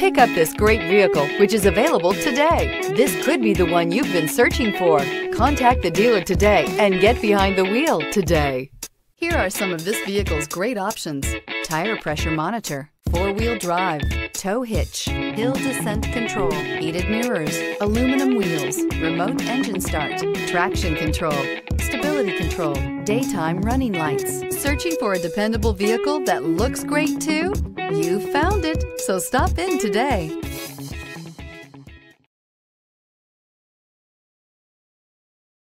Pick up this great vehicle, which is available today. This could be the one you've been searching for. Contact the dealer today and get behind the wheel today. Here are some of this vehicle's great options: tire pressure monitor, four-wheel drive, tow hitch, hill descent control, heated mirrors, aluminum wheels, remote engine start, traction control, stability control, daytime running lights. Searching for a dependable vehicle that looks great too? You found it, so stop in today.